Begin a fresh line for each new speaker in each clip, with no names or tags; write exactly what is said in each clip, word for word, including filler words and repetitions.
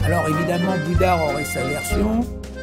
Alors évidemment, Boudard aurait sa version.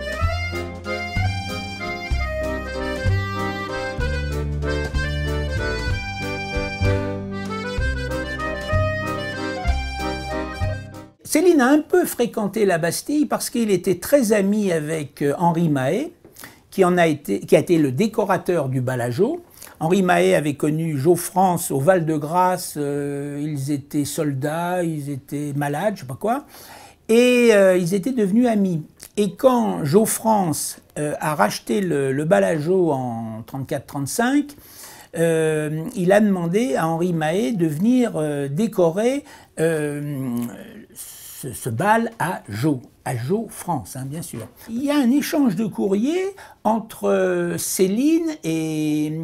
Céline a un peu fréquenté la Bastille parce qu'il était très ami avec Henri Mahé, qui, en a été, qui a été le décorateur du bal à Jo. Henri Mahé avait connu Jo-France au Val-de-Grâce, euh, ils étaient soldats, ils étaient malades, je sais pas quoi, et euh, ils étaient devenus amis. Et quand Jo-France euh, a racheté le, le bal à Jo en trente-quatre trente-cinq, euh, il a demandé à Henri Mahé de venir euh, décorer euh, ce, ce bal à Jo. À Jo-France, hein, bien sûr. Il y a un échange de courrier entre euh, Céline et,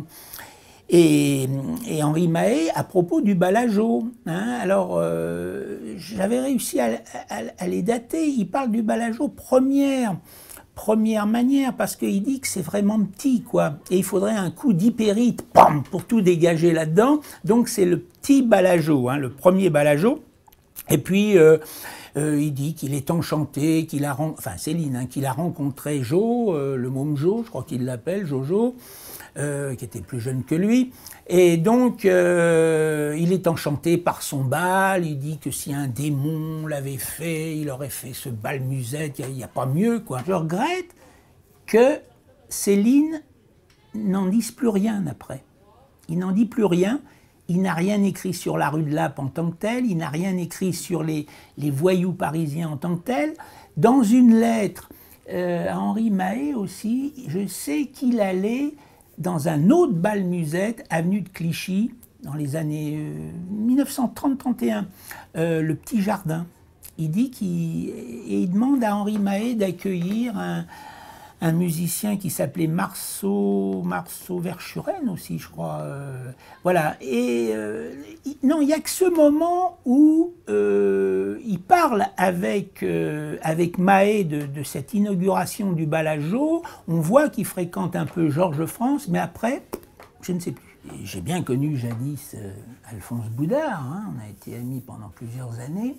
et, et Henri Mahé à propos du bal à Jo. Hein. Alors, euh, j'avais réussi à, à, à les dater. Il parle du bal à Jo première, première manière, parce qu'il dit que c'est vraiment petit, quoi. Et il faudrait un coup d'hypérite, pam, pour tout dégager là-dedans. Donc, c'est le petit bal à Jo, hein, le premier bal à Jo. Et puis... Euh, Euh, il dit qu'il est enchanté, qu'il a, enfin Céline, hein, qu'il a rencontré Jo, euh, le môme Jo, je crois qu'il l'appelle, Jojo, euh, qui était plus jeune que lui. Et donc, euh, il est enchanté par son bal. Il dit que si un démon l'avait fait, il aurait fait ce bal musette, il n'y a, a pas mieux, quoi. Je regrette que Céline n'en dise plus rien après. Il n'en dit plus rien. Il n'a rien écrit sur la rue de Lappe en tant que tel, il n'a rien écrit sur les, les voyous parisiens en tant que tel. Dans une lettre euh, à Henri Mahé aussi, je sais qu'il allait dans un autre bal musette, avenue de Clichy, dans les années euh, mille neuf cent trente trente et un, euh, le Petit Jardin. Il dit qu'il et il demande à Henri Mahé d'accueillir un, un musicien qui s'appelait Marceau, Marceau Verschuren aussi, je crois. Euh, voilà. Et euh, il, non, il n'y a que ce moment où euh, il parle avec, euh, avec Mahé de, de cette inauguration du bal à Jo. On voit qu'il fréquente un peu Georges France, mais après, je ne sais plus. J'ai bien connu jadis euh, Alphonse Boudard, hein, on a été amis pendant plusieurs années.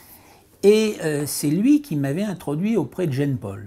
Et euh, c'est lui qui m'avait introduit auprès de Jean-Paul.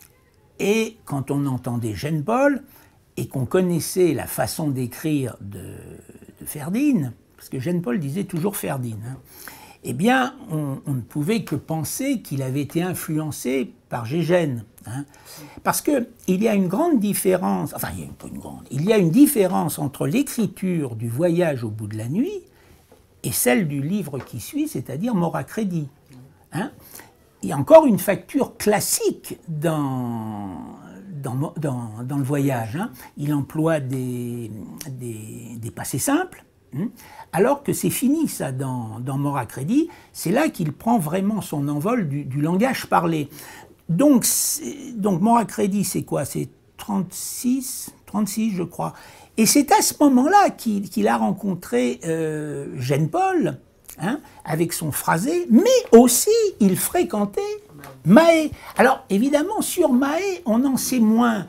Et quand on entendait Jean-Paul et qu'on connaissait la façon d'écrire de, de Ferdinand, parce que Jean-Paul disait toujours Ferdinand, hein, eh bien, on, on ne pouvait que penser qu'il avait été influencé par Gégène. Hein, parce qu'il y a une grande différence, enfin, il y a pas une grande, il y a une différence entre l'écriture du Voyage au bout de la nuit et celle du livre qui suit, c'est-à-dire Mort à crédit. Hein. Il y a encore une facture classique dans, dans, dans, dans le Voyage. Hein. Il emploie des, des, des passés simples, hein, alors que c'est fini ça dans, dans Mort à crédit. C'est là qu'il prend vraiment son envol du, du langage parlé. Donc, donc Mort à crédit, c'est quoi? C'est trente-six, trente-six, je crois. Et c'est à ce moment-là qu'il qu'il a rencontré euh, Jean-Paul, hein, avec son phrasé, mais aussi il fréquentait Mahé. Alors évidemment sur Mahé on en sait moins,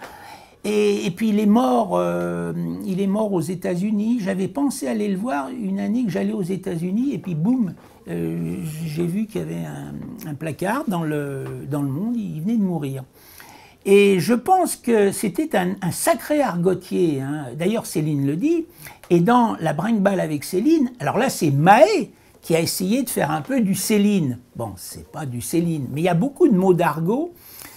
et, et puis il est mort, euh, il est mort aux États-Unis. J'avais pensé aller le voir une année que j'allais aux États-Unis, et puis boum, euh, j'ai vu qu'il y avait un, un placard dans le, dans le Monde, il venait de mourir. Et je pense que c'était un, un sacré argotier, hein. D'ailleurs Céline le dit, et dans La Brinque-Balle avec Céline, alors là c'est Mahé qui a essayé de faire un peu du Céline. Bon, c'est pas du Céline, mais il y a beaucoup de mots d'argot,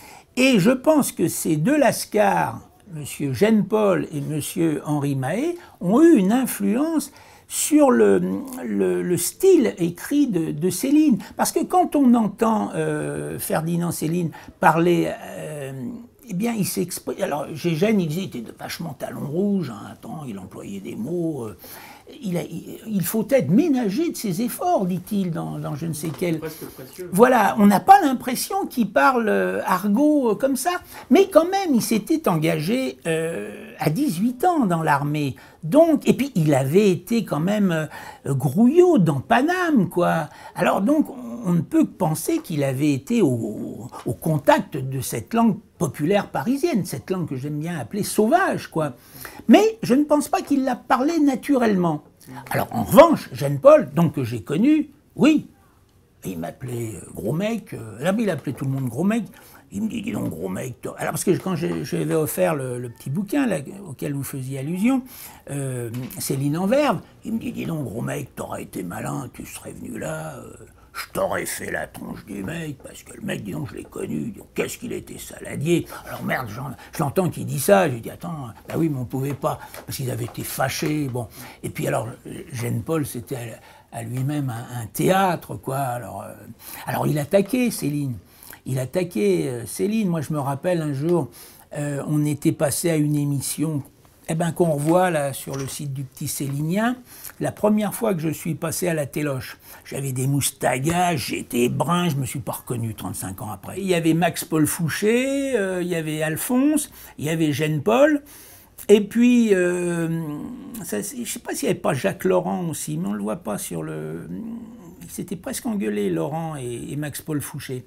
et je pense que ces deux lascars, M. Jean-Paul et M. Henri Mahé, ont eu une influence sur le, le, le style écrit de, de Céline. Parce que quand on entend euh, Ferdinand Céline parler, euh, eh bien, il s'exprime. Alors, Gégène, il disait qu'il était vachement talon rouge, hein, attends, il employait des mots. Euh, il, a, il, il faut être ménager de ses efforts, dit-il, dans, dans je ne sais quel.
Presque précieux.
Voilà, on n'a pas l'impression qu'il parle euh, argot euh, comme ça. Mais quand même, il s'était engagé euh, à dix-huit ans dans l'armée. Donc, et puis il avait été quand même euh, grouillot dans Paname, quoi. Alors donc, on, on ne peut que penser qu'il avait été au, au contact de cette langue populaire parisienne, cette langue que j'aime bien appeler sauvage, quoi. Mais je ne pense pas qu'il la parlait naturellement. Alors en revanche, Jean-Paul, donc que j'ai connu, oui, il m'appelait gros mec, euh, là il appelait tout le monde gros mec. Il me dit, dis donc gros mec, toi. Alors parce que quand je, je lui avais offert le, le petit bouquin là, auquel vous faisiez allusion, euh, Céline en verve, il me dit, dis donc gros mec, t'aurais été malin, tu serais venu là, euh, je t'aurais fait la tronche du mec, parce que le mec, dis donc je l'ai connu, qu'est-ce qu'il était saladier. Alors merde, je l'entends qu'il dit ça, je lui dis, attends, bah oui mais on pouvait pas, parce qu'ils avaient été fâchés, bon. Et puis alors, Jean-Paul, c'était à, à lui-même un, un théâtre, quoi, alors, euh, alors il attaquait Céline. Il attaquait euh, Céline. Moi, je me rappelle un jour, euh, on était passé à une émission eh ben, qu'on revoit là sur le site du Petit Célinien. La première fois que je suis passé à la téloche, j'avais des moustagages, j'étais brun, je ne me suis pas reconnu trente-cinq ans après. Il y avait Max-Paul Fouché, euh, il y avait Alphonse, il y avait Jean-Paul. Et puis, euh, ça, je ne sais pas s'il n'y avait pas Jacques Laurent aussi, mais on ne le voit pas sur le... Ils s'étaient presque engueulés, Laurent et, et Max-Paul Fouché.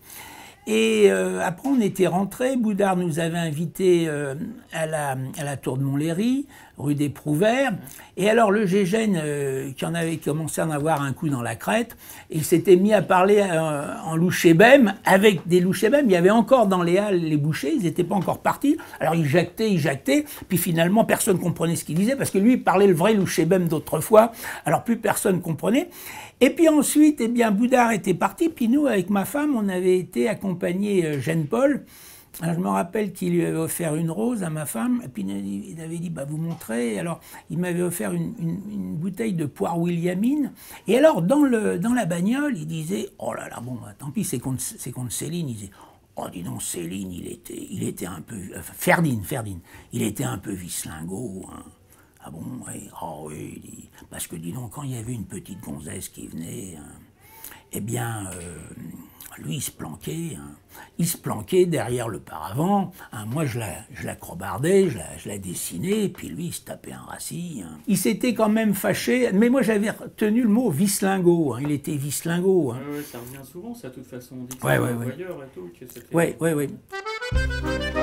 Et euh, après, on était rentrés. Boudard nous avait invités euh, à, la, à la Tour de Montlhéry, rue des Prouvaires. Et alors, le Gégène, euh, qui en avait commencé à en avoir un coup dans la crête, il s'était mis à parler euh, en louchébème, avec des louchébèmes. Il y avait encore dans les halles les bouchers, ils n'étaient pas encore partis. Alors, il jactait, il jactait. Puis finalement, personne ne comprenait ce qu'il disait, parce que lui, il parlait le vrai louchébème d'autrefois. Alors, plus personne comprenait. Et puis ensuite, eh bien, Boudard était parti, puis nous, avec ma femme, on avait été accompagner Jean-Paul. Alors, je me rappelle qu'il lui avait offert une rose à ma femme, et puis il avait dit, bah, vous montrez. Alors, il m'avait offert une, une, une bouteille de poire Williamine. Et alors, dans, le, dans la bagnole, il disait, oh là là, bon, bah, tant pis, c'est contre, c'est contre Céline. Il disait, oh, dis donc, Céline, il était, il était un peu... Enfin, Ferdinand, Ferdinand, il était un peu vicelingo, hein. Ah bon, oui, oh oui, dit, parce que dis donc, quand il y avait une petite gonzesse qui venait, hein, eh bien, euh, lui, il se planquait, hein, il se planquait derrière le paravent, hein, moi, je la, je la crobardais, je la, je la dessinais, et puis lui, il se tapait un racis. Hein. Il s'était quand même fâché, mais moi, j'avais retenu le mot vicelingo, hein, il était vicelingo. Hein.
Ouais, ouais, ça revient souvent, ça, de toute façon, on dit que
ouais,
c'est
ouais,
un
ouais.
voyeur et tout, que c'était...
Ouais, ouais, ouais.